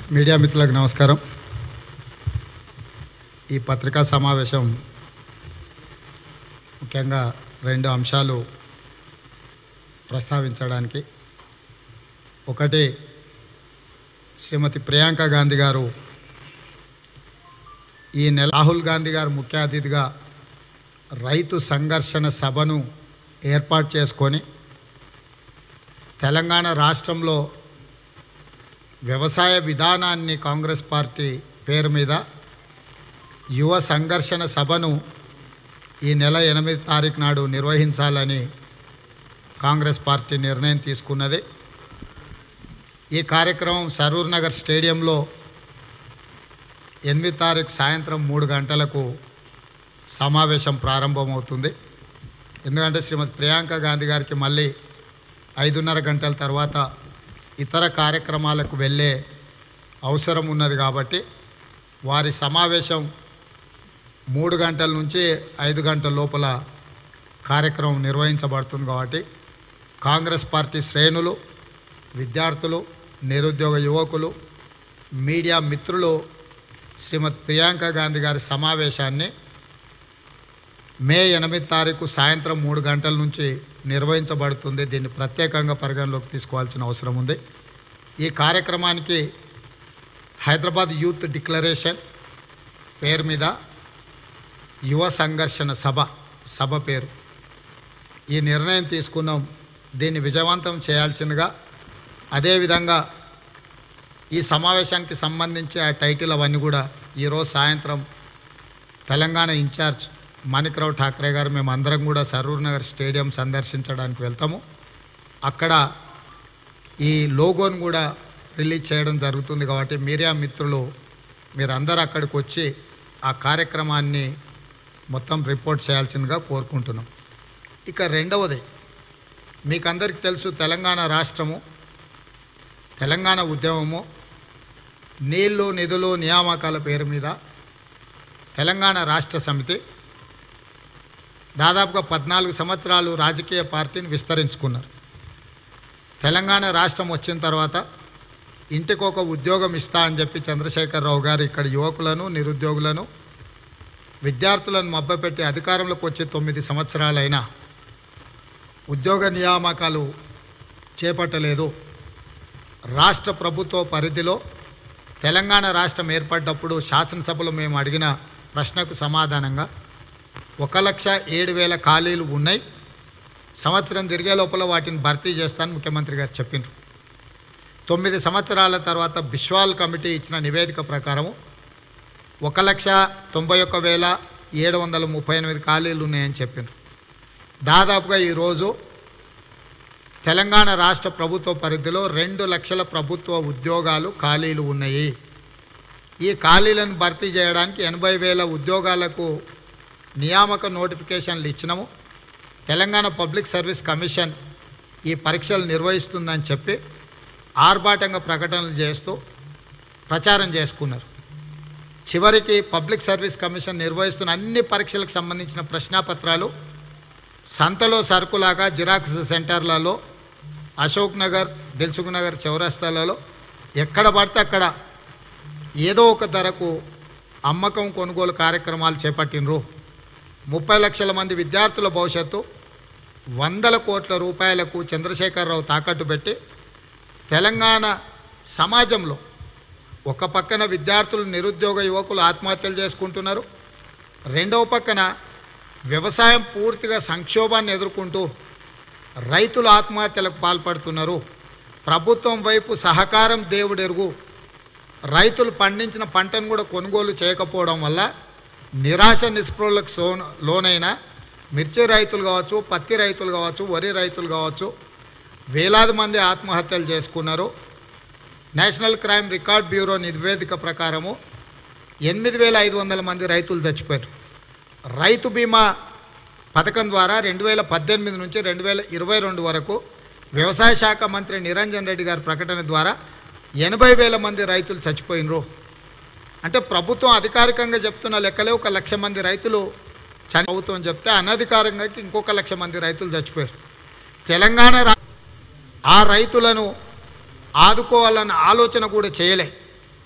Media మిత్రులకు నమస్కారం. ఈ పత్రికా సమావేశం ముఖ్యంగా రెండు అంశాలు ప్రస్తావించడానికి. ఒకటి, శ్రీమతి ప్రియాంక గాంధీ గారు ఈ నెల రాహుల్ గాంధీ గారు ముఖ్య అతిథిగా రైతు సంఘర్షణ సభను ఏర్పాటు చేసుకొని తెలంగాణ రాష్ట్రంలో వ్యవసాయ విధానాన్ని కాంగ్రెస్ పార్టీ పేరు మీద యువ సంఘర్షణ సభను ఈ నెల 8 తారీఖు నాడు నిర్వహించాలని కాంగ్రెస్ పార్టీ నిర్ణయం తీసుకున్నది. ఈ కార్యక్రమం సరూర్ నగర్ స్టేడియంలో 8 తారీఖు సాయంత్రం 3 గంటలకు సమావేశం ప్రారంభమవుతుంది. ఎందుకంటే శ్రీమతి ప్రియాంక గాంధీ గారికి మళ్ళీ 5:30 గంటల తర్వాత ఇతర కార్యక్రమాలకు వెళ్ళే అవసరం ఉన్నది కాబట్టి వారి సమావేశం 3 గంటల నుంచి 5 గంటల లోపల కార్యక్రమం నిర్వహించబడుతుంది. కాబట్టి కాంగ్రెస్ పార్టీ శ్రేణులు, విద్యార్థులు, నిరుద్యోగ యువకులు, మీడియా మిత్రులు శ్రీమతి ప్రియాంక గాంధీ గారి సమావేశాన్ని మే 8 తారీఖు సాయంత్రం 3 గంటల నుంచి నిర్వహించబడుతుంది. దీన్ని ప్రత్యేకంగా పరిగణలోకి తీసుకోవాల్సిన అవసరం ఉంది. ఈ కార్యక్రమానికి హైదరాబాద్ యూత్ డిక్లరేషన్ పేరు మీద యువ సంఘర్షణ సభ పేరు ఈ నిర్ణయం తీసుకున్నాం. దీన్ని విజయవంతం చేయాల్సిందిగా, అదేవిధంగా ఈ సమావేశానికి సంబంధించి ఆ టైటిల్ అవన్నీ కూడా ఈరోజు సాయంత్రం తెలంగాణ ఇన్ఛార్జ్ మాణిక్రావు ఠాక్రే గారు మేమందరం కూడా సరూర్ నగర్ స్టేడియం సందర్శించడానికి వెళ్తాము. అక్కడ ఈ లోగోను కూడా రిలీజ్ చేయడం జరుగుతుంది. కాబట్టి మీడియా మిత్రులు మీరందరూ అక్కడికి వచ్చి ఆ కార్యక్రమాన్ని మొత్తం రిపోర్ట్ చేయాల్సిందిగా కోరుకుంటున్నాం. ఇక రెండవది, మీకందరికీ తెలుసు, తెలంగాణ రాష్ట్రము, తెలంగాణ ఉద్యమము నీళ్లు, నిధులు, నియామకాల పేరు మీద తెలంగాణ రాష్ట్ర సమితి దాదాపుగా 14 సంవత్సరాలు రాజకీయ పార్టీని విస్తరించుకున్నారు. తెలంగాణ రాష్ట్రం వచ్చిన తర్వాత ఇంటికి ఒక ఉద్యోగం ఇస్తా అని చెప్పి చంద్రశేఖరరావు గారు ఇక్కడ యువకులను, నిరుద్యోగులను, విద్యార్థులను మభ్యపెట్టి అధికారంలోకి వచ్చి 9 సంవత్సరాలైనా ఉద్యోగ నియామకాలు చేపట్టలేదు. రాష్ట్ర ప్రభుత్వ పరిధిలో తెలంగాణ రాష్ట్రం ఏర్పడ్డప్పుడు శాసనసభలో మేము అడిగిన ప్రశ్నకు సమాధానంగా 1,07,000 ఖాళీలు ఉన్నాయి, సంవత్సరం తిరిగే లోపల వాటిని భర్తీ చేస్తానని ముఖ్యమంత్రి గారు చెప్పిండ్రు. 9 సంవత్సరాల తర్వాత బిశ్వాల్ కమిటీ ఇచ్చిన నివేదిక ప్రకారము 1,91,738 ఖాళీలు ఉన్నాయని చెప్పిండ్రు. దాదాపుగా ఈరోజు తెలంగాణ రాష్ట్ర ప్రభుత్వ పరిధిలో 2 లక్షల ప్రభుత్వ ఉద్యోగాలు ఖాళీలు ఉన్నాయి. ఈ ఖాళీలను భర్తీ చేయడానికి 80,000 ఉద్యోగాలకు నియామక నోటిఫికేషన్లు ఇచ్చినాము. తెలంగాణ పబ్లిక్ సర్వీస్ కమిషన్ ఈ పరీక్షలు నిర్వహిస్తుందని చెప్పి ఆర్భాటంగా ప్రకటనలు చేస్తూ ప్రచారం చేసుకున్నారు. చివరికి పబ్లిక్ సర్వీస్ కమిషన్ నిర్వహిస్తున్న అన్ని పరీక్షలకు సంబంధించిన ప్రశ్నాపత్రాలు సంతలో సరుకులాగా జిరాక్స్ సెంటర్లలో, అశోక్ నగర్, దిల్సుఖ్ నగర్ చౌరస్తాలలో ఎక్కడ పడితే అక్కడ ఏదో ఒక ధరకు అమ్మకం, కొనుగోలు కార్యక్రమాలు చేపట్టినరు. 30 లక్షల మంది విద్యార్థుల భవిష్యత్తు 100 కోట్ల రూపాయలకు చంద్రశేఖరరావు తాకట్టు పెట్టి తెలంగాణ సమాజంలో ఒక పక్కన విద్యార్థులు, నిరుద్యోగ యువకులు ఆత్మహత్యలు చేసుకుంటున్నారు, రెండవ పక్కన వ్యవసాయం పూర్తిగా సంక్షోభాన్ని ఎదుర్కొంటూ రైతులు ఆత్మహత్యలకు పాల్పడుతున్నారు. ప్రభుత్వం వైపు సహకారం దేవుడెరుగు, రైతులు పండించిన పంటను కూడా కొనుగోలు చేయకపోవడం వల్ల నిరాశ నిస్పృహలకు లోనైన మిర్చి రైతులు కావచ్చు, పత్తి రైతులు కావచ్చు, వరి రైతులు కావచ్చు వేలాది మంది ఆత్మహత్యలు చేసుకున్నారు. నేషనల్ క్రైమ్ రికార్డ్ బ్యూరో నివేదిక ప్రకారము 8,500 మంది రైతులు చచ్చిపోయారు. రైతు బీమా పథకం ద్వారా 2018 నుంచి 2022 వరకు వ్యవసాయ శాఖ మంత్రి నిరంజన్ రెడ్డి గారి ప్రకటన ద్వారా 80,000 మంది రైతులు చచ్చిపోయినరు. అంటే ప్రభుత్వం అధికారికంగా చెప్తున్న లెక్కలే 1,00,000 మంది రైతులు ప్రభుత్వం చెప్తే అనధికారంగా ఇంకొక 1,00,000 మంది రైతులు చచ్చిపోయారు. తెలంగాణ ఆ రైతులను ఆదుకోవాలన్న ఆలోచన కూడా చేయలే.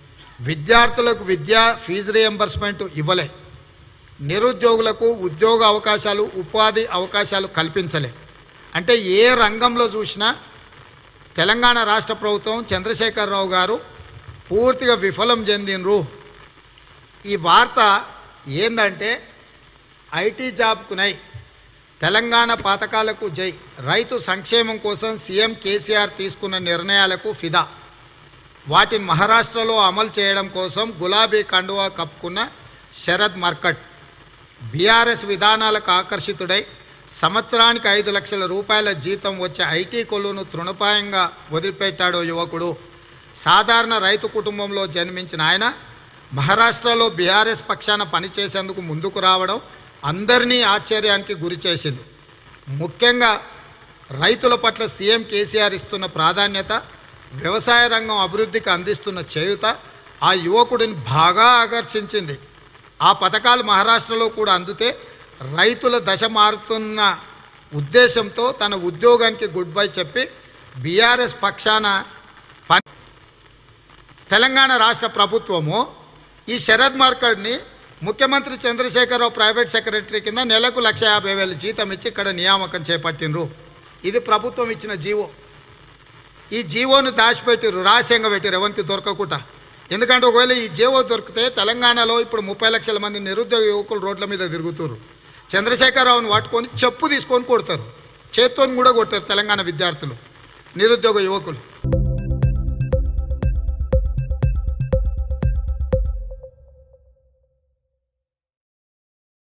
విద్యార్థులకు ఫీజు రియంబర్స్మెంట్ ఇవ్వలే, నిరుద్యోగులకు ఉద్యోగ అవకాశాలు ఉపాధి అవకాశాలు కల్పించలే. అంటే ఏ రంగంలో చూసినా తెలంగాణ రాష్ట్ర ప్రభుత్వం చంద్రశేఖరరావు గారు పూర్తిగా విఫలం చెందినరు. ఈ వార్త ఏందంటే ఐటీ జాబ్కునై తెలంగాణ పథకాలకు జై, రైతు సంక్షేమం కోసం సీఎం కేసీఆర్ తీసుకున్న నిర్ణయాలకు ఫిదా, వాటిని మహారాష్ట్రలో అమలు చేయడం కోసం గులాబీ కండువా కప్పుకున్న శరద్ మర్కట్ బీఆర్ఎస్ విధానాలకు ఆకర్షితుడై సంవత్సరానికి 5 లక్షల రూపాయల జీతం వచ్చే ఐటీ కొలువును తృణప్రాయంగా వదిలిపెట్టాడో యువకుడు. సాధారణ రైతు కుటుంబంలో జన్మించిన ఆయన మహారాష్ట్రలో బీఆర్ఎస్ పక్షాన పనిచేసేందుకు ముందుకు రావడం అందరినీ ఆశ్చర్యానికి గురి చేసింది. ముఖ్యంగా రైతుల పట్ల సీఎం కేసీఆర్ ఇస్తున్న ప్రాధాన్యత, వ్యవసాయ రంగం అభివృద్ధికి అందిస్తున్న చేయూత ఆ యువకుడిని బాగా ఆకర్షించింది. ఆ పథకాలు మహారాష్ట్రలో కూడా అందితే రైతుల దశ మారుతున్న ఉద్దేశంతో తన ఉద్యోగానికి గుడ్ బై చెప్పి బీఆర్ఎస్ పక్షాన తెలంగాణ రాష్ట్ర ప్రభుత్వము ఈ శరద్ మార్కడ్ని ముఖ్యమంత్రి చంద్రశేఖరరావు ప్రైవేట్ సెక్రటరీ కింద నెలకు 1,50,000 జీతం ఇచ్చి ఇక్కడ నియామకం చేపట్టినరు. ఇది ప్రభుత్వం ఇచ్చిన జీవో. ఈ జీవోను దాచిపెట్టిరు, రహస్యంగా పెట్టిరు ఎవరికి దొరకకుండా. ఎందుకంటే ఒకవేళ ఈ జీవో దొరికితే తెలంగాణలో ఇప్పుడు 30 లక్షల మంది నిరుద్యోగ యువకులు రోడ్ల మీద తిరుగుతున్నారు. చంద్రశేఖరరావుని పట్టుకొని చెప్పు తీసుకొని కొడతారు, చేత్తోని కూడా కొడతారు తెలంగాణ విద్యార్థులు, నిరుద్యోగ యువకులు.